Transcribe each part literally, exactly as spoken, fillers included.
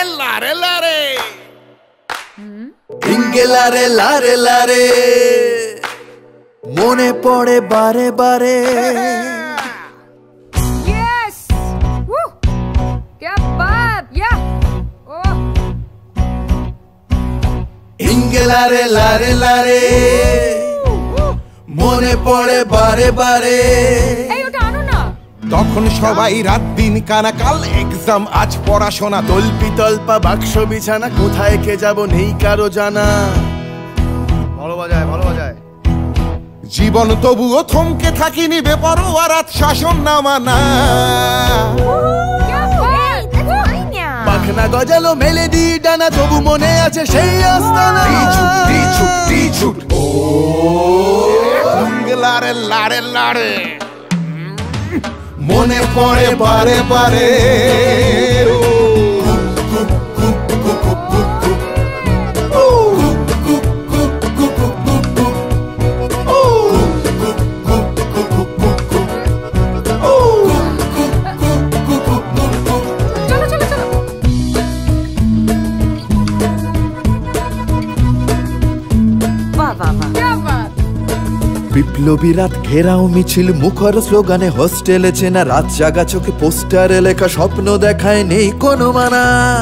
লারে লারে ইঙ্গে লারে লারে লারে মনে পড়ে বারে বারে Yes! Woo! क्या बात! Yeah! Oh! ইঙ্গে লারে লারে লারে মনে পড়ে বারে বারে এই ওটা আনো না তখন সবাই রাত দিন কানা কাল এক্সাম আজ পড়াশোনা তল্পি তল্পা বাক্স বিছানা কোথায় কে যাব নেই কারো জানা ভালো বাজায় ভালো বাজায় জীবন তবুও থমকে থাকিনি বেপরোয়া রাত শাসন না মানা क्या बात! পাখনা গজালো মেলেডি ডানা তবু মনে আছে সেই আস্তানা ও লারে লারে লারে মনে পড়ে বারে বারে বিপ্লবী রাত ঘেরাও মিছিল মুখর স্লোগানে হোস্টেলে চেনা রাত জাগা চোখে পোস্টারে লেখা স্বপ্ন দেখায় নেই কোনো মানা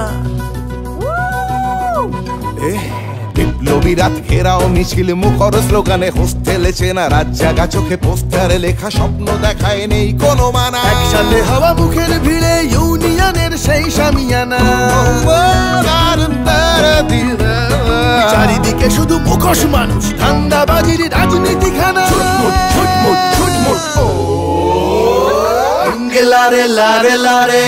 বিপ্লবী রাত ঘেরাও মিছিল মুখর স্লোগানে হোস্টেলে চেনা রাত জাগা চোখে পোস্টারে লেখা স্বপ্ন দেখায় নেই কোনো মানা একসাথে হাওয়া মুখের ভিড়ে ইউনিয়নের সেই সামিয়ানা চারিদিকে শুধু মুখোশ মানুষ ধান্দাবাজির রাজনীতি খানা লারে লারে লারে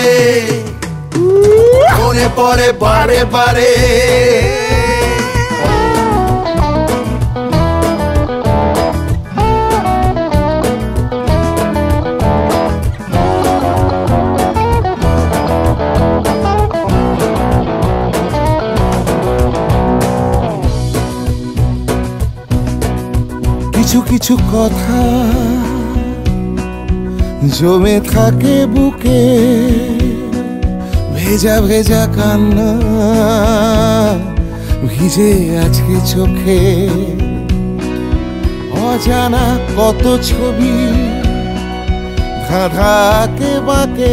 মনে পড়ে বারে বারে কিছু কিছু কথা জমে থাকে বুকে ভেজা ভেজা কান্না ভিজে আজকে চোখে অজানা কত ছবি ধাঁধাকে বাঁকে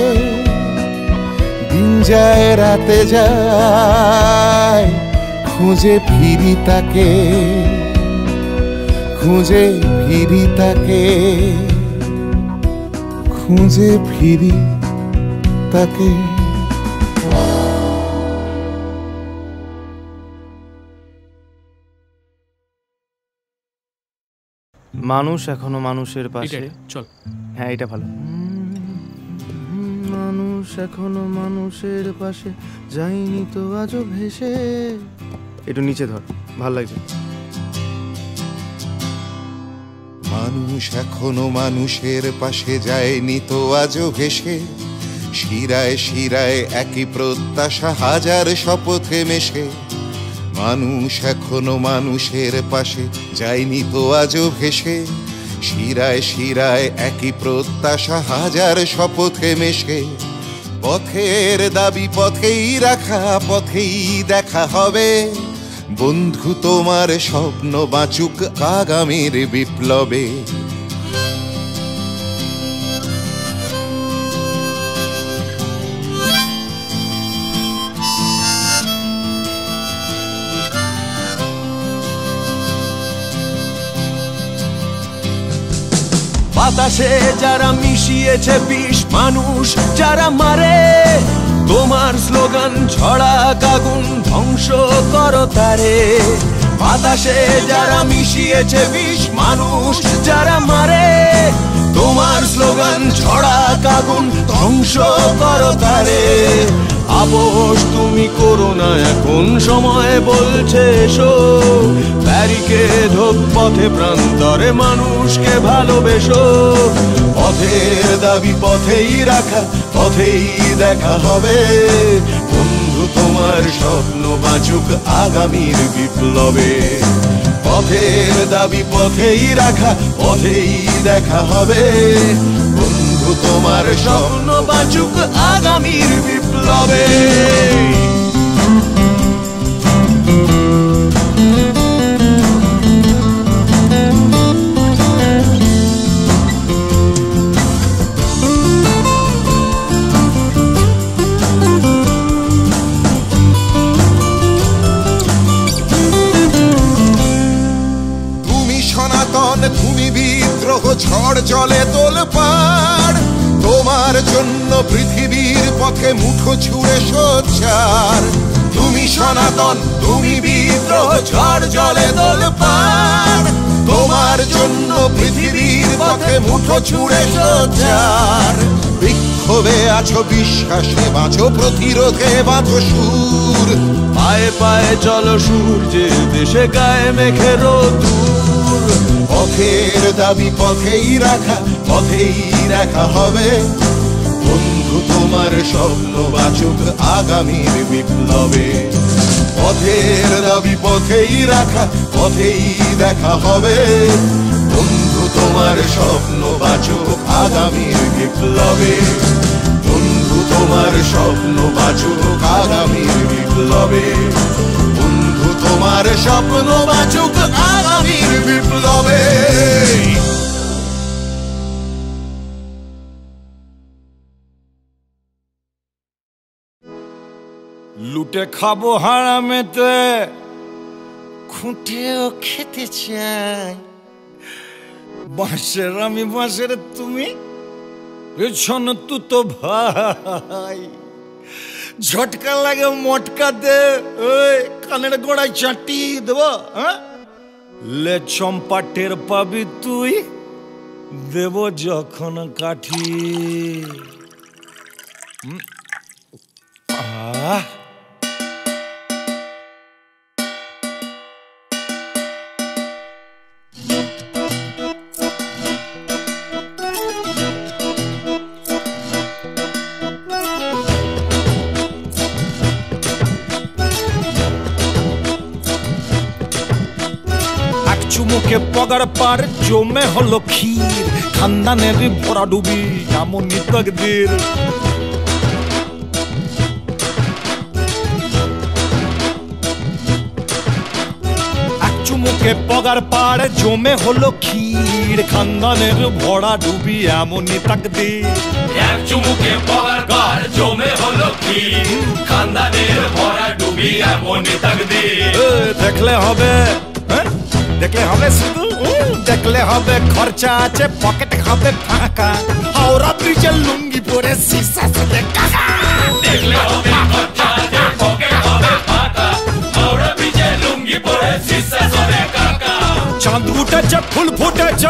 দিন যায় রাতে যায় খুঁজে ফিরি তাকে খুঁজে ফিরি তাকে খুঁজে ফিরি তাকে মানুষ এখনো মানুষের পাশে চল হ্যাঁ এটা ভালো মানুষ এখনো মানুষের পাশে যায়নি তো আজও ভেসে একটু নিচে ধর ভাল লাগছে মানুষ এখনো মানুষের পাশে যায়নি তো আজও ভেসে শিরায় শিরায় একই প্রত্যাশা হাজার শপথে মেশে মানুষ এখনো মানুষের পাশে যায়নি তো আজও ভেসে শিরায় শিরায় একই প্রত্যাশা হাজার শপথে মেশে পথের দাবি পথেই রাখা পথেই দেখা হবে বন্ধু তোমার স্বপ্ন বাঁচুক আগামীর বিপ্লবে বাতাসে যারা মিশিয়েছে বিষ মানুষ যারা মারে তোমার স্লোগান ছড়া আগুন ধ্বংস করো তারে বাতাসে যারা মিশিয়েছে বিষ মানুষ যারা মারে তোমার স্লোগান ছড়া আগুন ধ্বংস করো তারে আপোষ তুমি করো না এখন সময় বলছে এসো ব্যারিকেড হোক পথে প্রান্তরে মানুষকে ভালোবেসো পথের দাবি পথেই রাখা পথেই দেখা হবে বন্ধু তোমার স্বপ্ন বাঁচুক আগামীর বিপ্লবে পথের দাবি পথেই রাখা পথেই দেখা হবে বন্ধু তোমার স্বপ্ন বাঁচুক আগামীর বিপ্লবে। পৃথিবীর পথে মুঠো ছুঁড়ে সোচ্চার। তুমি সনাতন, তুমি বিদ্রোহ, ঝড় জলে দোল পার। তোমার জন্য পৃথিবীর পথে মুঠো ছুঁড়ে সোচ্চার। বিক্ষোভে আছো, বিশ্বাসে বাঁচো, প্রতিরোধে বাঁচো সুর। পায়ে পায়ে চলো সূর্যের দেশে, গায়ে মেঘে রোদুর। পথের দাবি পথেই রাখা, পথেই রাখা হবে। বন্ধু তোমার স্বপ্ন বাঁচুক আগামীর বিপ্লবে। পথের দাবি পথেই রাখা, পথেই দেখা হবে। বন্ধু তোমার স্বপ্ন বাঁচুক আগামীর বিপ্লবে। বন্ধু তোমার স্বপ্ন বাঁচুক আগামীর বিপ্লবে। বন্ধু তোমার স্বপ্ন বাঁচুক আগামীর বিপ্লবে। লুটে খাবো হারামেতে, খুঁটেও খেতে চাই। বাঁশের আমি বাঁশের তুমি, পেছন তু তো ভাই। ঝটকা লাগে মটকা দে, ওই কানের গোড়ায় চাটি দেব। লে চম্পা টের পাবি তুই, দেব যখন কাঠি। আহ চুমুকে পগার পার জমে হলো ক্ষীর। খানদানের ভরা ডুবি এমনই তকদির। এক চুমুকে পগার পার জমে হলো ক্ষীর। খানদানের ভরা ডুবি এমনই তকদির। এক চুমুকে পগার পার জমে হলো ক্ষীর। খানদানের ভরা ডুবি এমনই তকদির। দেখলে হবে, দেখলে হবে শুধু দেখলে হবে। খরচা আছে, পকেট হবে ফাঁকা। হাওড়া ব্রিজের লুঙ্গি পরে সিসা সাথে কাকা। দেখলে হবে খরচা আছে, পকেট হবে ফাঁকা। হাওড়া ব্রিজের লুঙ্গি পরে সিসা সাথে কাকা। চাঁদ উঠেছে, ফুল ফুটেছে,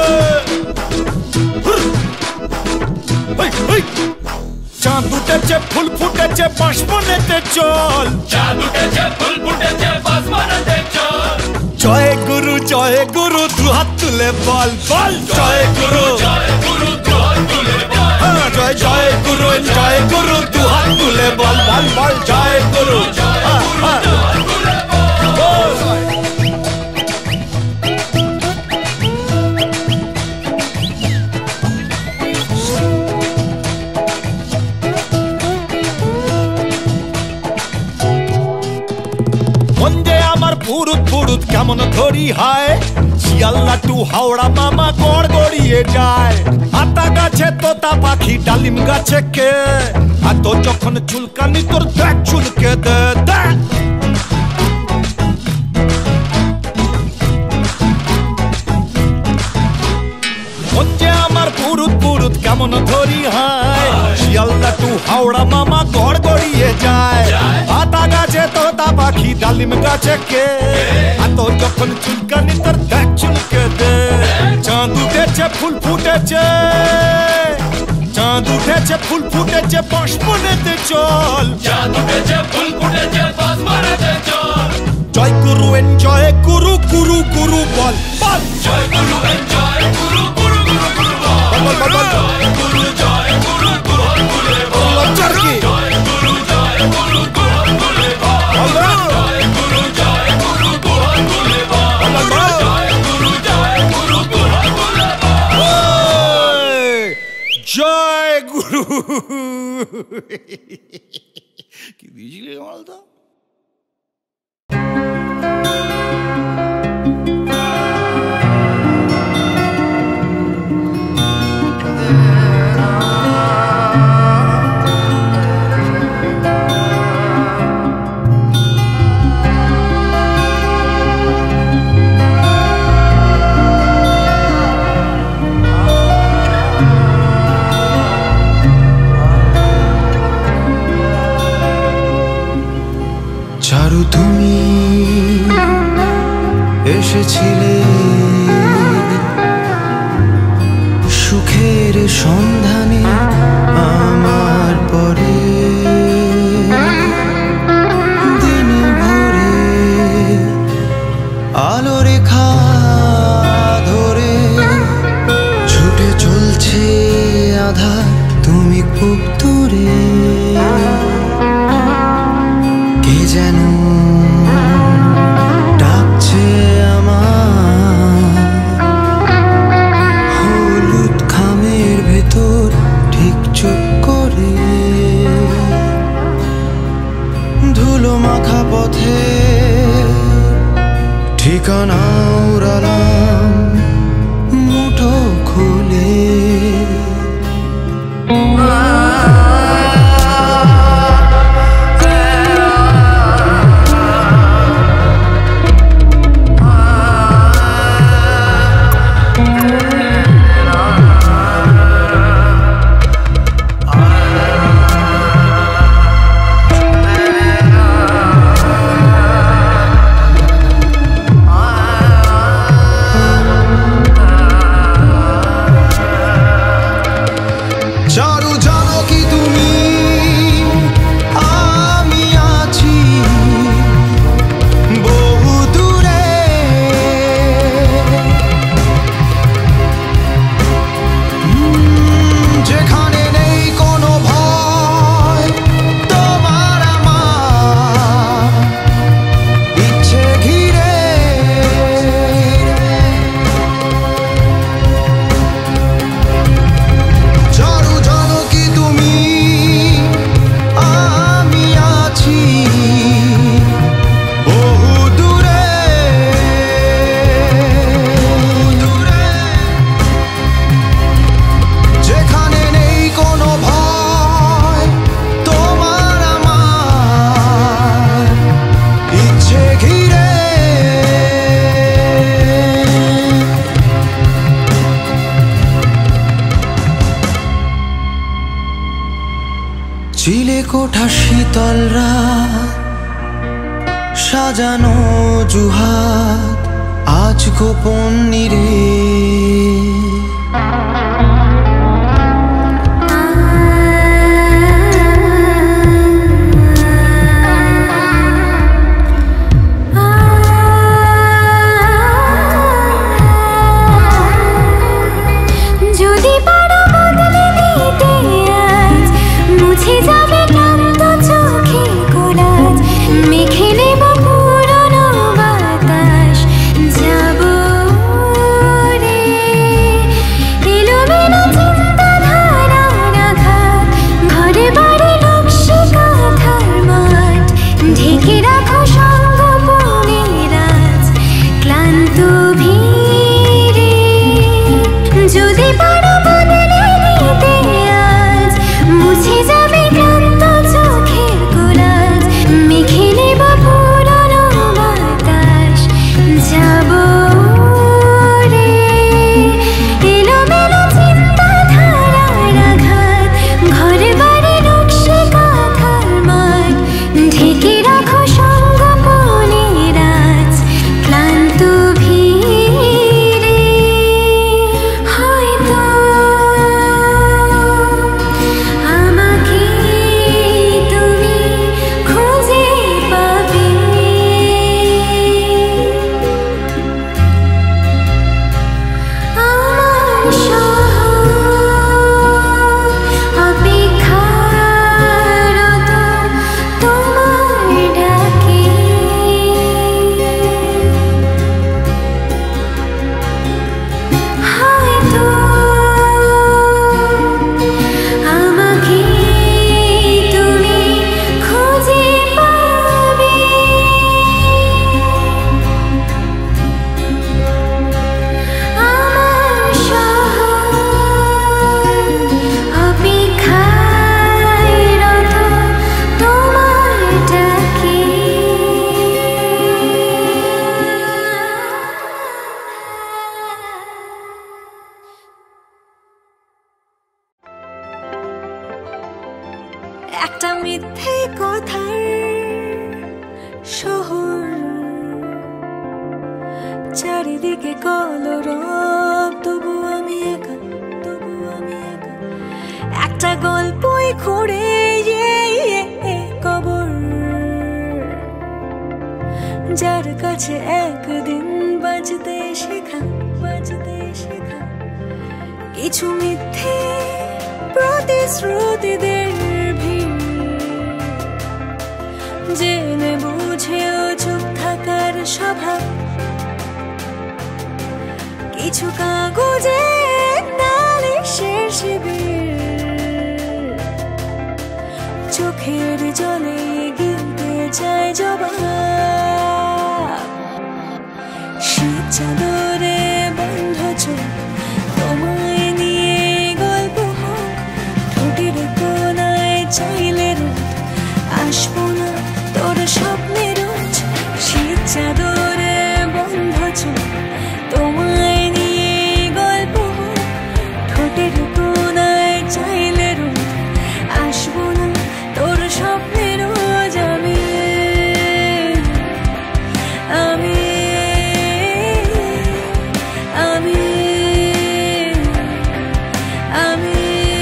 চাঁদ উঠেছে, ফুল ফুটেছে, বাঁশ বনেতে চল। চাঁদ উঠেছে, ফুল ফুটেছে, বাঁশ বনেতে চল। জয় গুরু, জয় গুরু, দু হাত তুলে বল বল। জয় গুরু, জয় গুরু, দু হাত তুলে বল। জয় জয় গুরু, জয় গুরু, দু হাত তুলে বল বল বল। জয় গুরু, জয় গুরু, দু হাত তুলে বল। পুরুত পুরুত কেমন ধরি হায়। শিয়ালদা টু হাওড়া মামা গড় গড়িয়ে যায়। আতা গাছে তোতা পাখি, ডালিম গাছে কে। আর তো যখন চুলকানি তোর দেখ চুলকে দে দেখ। আমার পুরুত পুরুত কেমন ধরি হায়। শিয়ালদা টু হাওড়া মামা গড় গড়িয়ে যায়। আতা গাছে তোতা পাখি, ডালিম গাছে কে। আর তো যখন চুলকানি তোর দেখ চুলকে দে। চাঁদ উঠেছে, ফুল ফুটেছে, চাঁদ উঠেছে, ফুল ফুটেছে, বাঁশ বনেতে চল। চাঁদ উঠেছে, ফুল ফুটেছে, বাঁশ বনেতে চল। জয় গুরু, এনজয় গুরু, গুরু গুরু বল বল। জয় গুরু, এনজয় গুরু, গুরু গুরু গুরু বল। জয় গুরু, জয় গুরু, দু হাত তুলে বল। লজ্জার কি? জয় গুরু, জয় গুরু, দু হাত তুলে বল। জয় গুরু, জয় গুরু, দু হাত তুলে বল। জয় গুরু, জয় গুরু, দু হাত তুলে বল। জয় গুরু। কি দিয়েছিলি মালদা? তুমি এসেছিলে সুখের সন্ধানে আমার পরে, দিন ভরে আলো রেখা ধরে ছুটে চলছে আধার, তুমি খুব দূরে। কে যেন ডাকছে আমার হলুদ খামের ভেতর ঠিক চুপ করে। ধুলো মাখা পথে ঠিকানা উড়ালাম মুঠো খুলে। চিলেকোঠা শীতল রাত, সাজানো জুহাত আজ গোপন নীরে। একটা মিথ্যে কথার শহর চারিদিকে কলরব, তবু আমি একা, তবু আমি একা। একটা গল্পই খুঁড়ে কবর, যার কাছে একদিন বাজতে শেখা, বাজতে শেখা কিছু মিথ্যে প্রতিশ্রুতিদের ভিড়, জেনে বুঝেও চুপ থাকার স্বভাব, কিছু কাগজে নালিশের শিবির, চোখের জলে গিলতে চায় জবাব। শীত চাদরে বন্ধ চোখ, তোমায় নিয়ে গল্প হোক, ঠোঁটের কোনায় চাইলে রোদ, আসবো না তোর স্বপ্নে রোজ। শীত চাদরে বন্ধ চোখ, তোমায় নিয়ে গল্প হোক, ঠোঁটের কোনায় চাইলে রোদ, আসবো না তোর স্বপ্নে রোজ। আমি আমি আমি আমি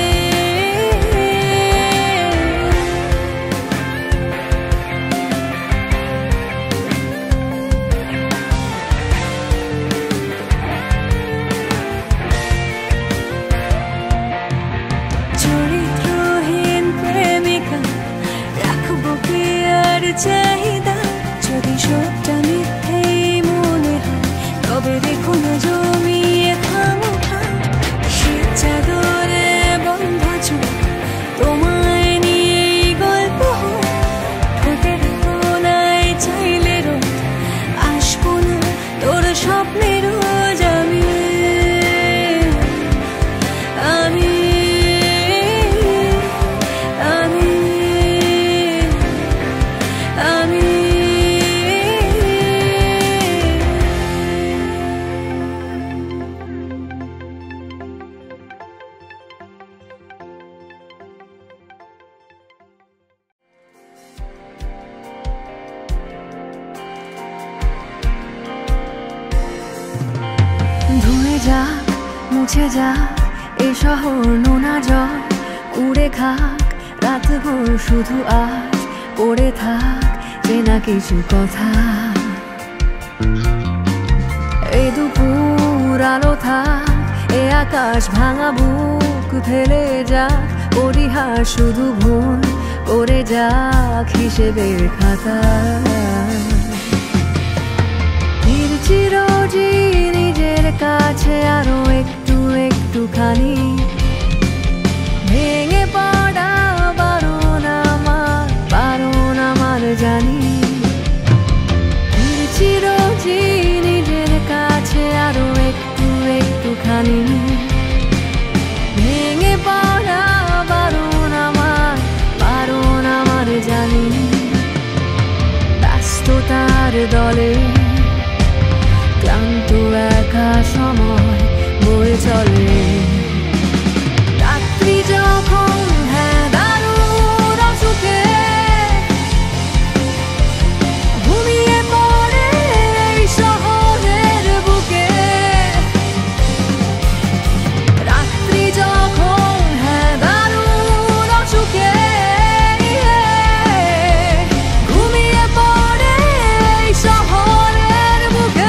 চরিত্রহীন প্রেমিকা, রাখবো কি আর চাহিদা, যদি সবটা মিথ্যেই মনে হয়, তবে দেখো না জমিয়ে খামোখা। শীত চাদরে বন্ধ চোখ, তোমায় নিয়ে গল্প হোক, ঠোঁটের কোনায় চাইলে রোদ, আসবো না তোর স্বপ্নে রোজ। আমি আমি আমি আমি ধুয়ে যা, মুছে যা এ শহর নোনা জল, উড়ে খাক রাতভর শুধু আজ, পড়ে থাক চেনা কিছু কথা। এ দুপুর আলো থাক, এ আকাশ ভাঙা বুক ফেলে যাক, পরিহার শুধু ভুল করে যাক হিসেবের খাতা। ফিরছি রোজই নিজের কাছে আরো একটু একটুখানি, ভেঙে পড়া বারণ আমার, বারণ আমার জানি। ফিরছি রোজই নিজের কাছে আরো একটু একটুখানি, ভেঙে পড়া বারণ আমার, বারণ আমার জানি। ব্যস্ততার দলে ক্লান্ত একা সময় বয়ে চলে, রাত্রি যখন হ্যাঁ দারুণ অসুখে ঘুমিয়ে পড়ে এই শহরের বুকে, রাত্রি যখন হ্যাঁ দারুণ অসুখে ঘুমিয়ে পড়ে এই শহরের বুকে।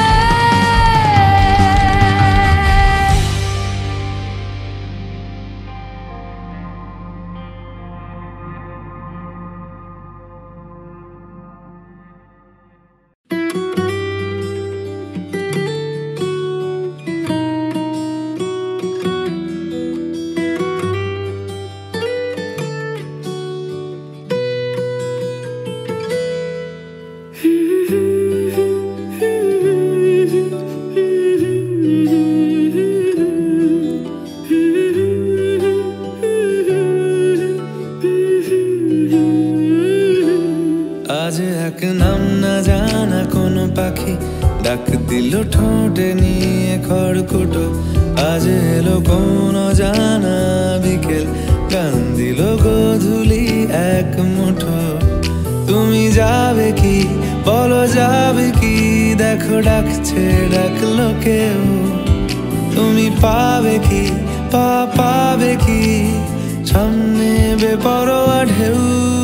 আজ এক নাম না জানা কোনো পাখি ডাক দিল ঠোঁটে নিয়ে খড়কুটো, আজ এলো কোন জানা বিকেল গান দিল গোধূলি এক মুঠো। তুমি যাবে কি বলো, যাবে কি দেখো ডাকছে ডাকলো কেউ তুমি পাবে কি পা পাবে কি সামনে বেপরোয়া ঢেউ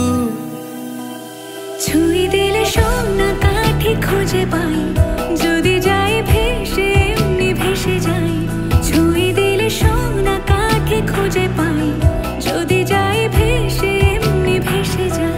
ছুঁয়ে দিলে সোনা কাঠি খুঁজে পাই যদি যাই ভেসে এমনি ভেসে যাই ছুঁয়ে দিলে সোনা কাঠি খুঁজে পাই যদি যাই ভেসে এমনি ভেসে যাই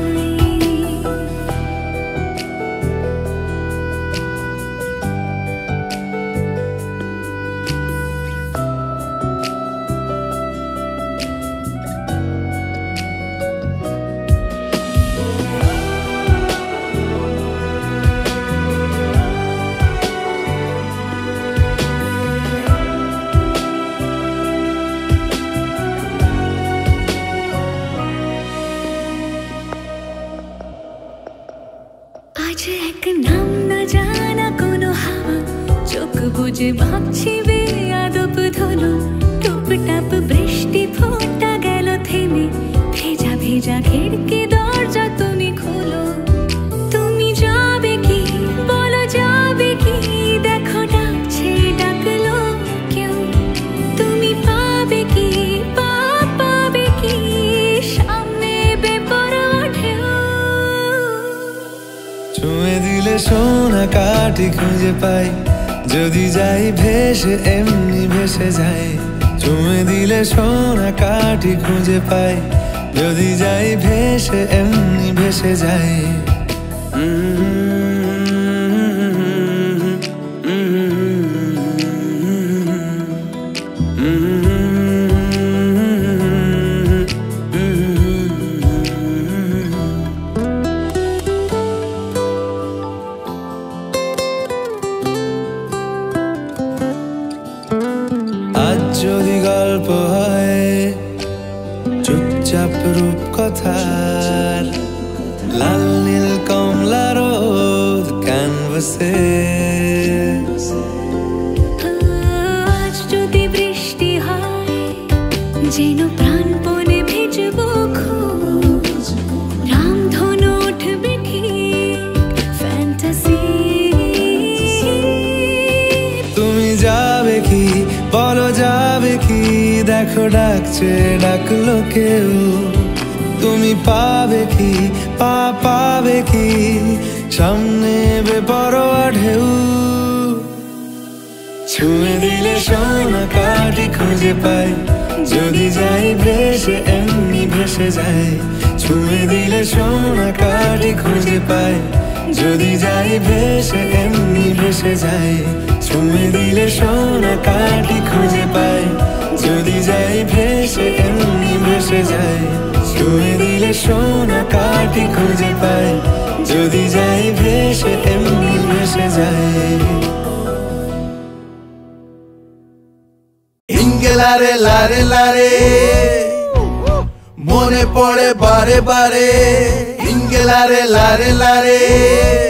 আজ এক নাম না জানা কোনো হাওয়া চোখ বুঝে ভাবছি বেয়াদব ধলো টুপ টাপ বৃষ্টি ফোঁটা গেল থেমে ভেজা ভেজা খিড়কি দরজা তুমি খোলো তুমি যাবে কি বলো যাবে কি দেখো ডাকছে ডাকলো কেউ তুমি পাবে কি পা পাবে কি সামনে বেপরোয়া ঢেউ ছুঁয়ে দিলে সোনা কাঠি খুঁজে পাই যদি যাই ভেসে এমনি ভেসে যাই ছুঁয়ে দিলে সোনা কাঠি খুঁজে পাই যদি যাই ভেসে এমনি ভেসে যাই আজ যদি গল্প হয় চুপচাপ রূপ কথার লাল নীল কমলা রোদ ক্যানভাসে আজ যদি বৃষ্টি হয় যেন প্রাণপণে ভিজবো খুব রামধনু উঠবে ঠিক ফ্যান্টাসি তুমি যাবে কি বলো যাবে কি দেখো ডাকছে ডাকলো কেউ তুমি পাবে কি পা পাবে কি সামনে বেপরোয়া ঢেউ ছুঁয়ে দিলে সোনা কাঠি খুঁজে পাই যদি যাই ভেসে এমনি ভেসে যাই ছুঁয়ে দিলে সোনা কাঠি খুঁজে পাই যদি যাই ভেসে এমনি ভেসে যাই ছুঁয়ে দিলে সোনা কাঠি খুঁজে পাই যদি যাই ভেসে এমনি ভেসে যাই ছুঁয়ে দিলে সোনা কাঠি খুঁজে পাই যদি যাই ভেসে এমনি ভেসে যাই ইঙ্গেলারে লারে লারে মনে পড়ে বারে বারে ইঙ্গেলারে লারে লারে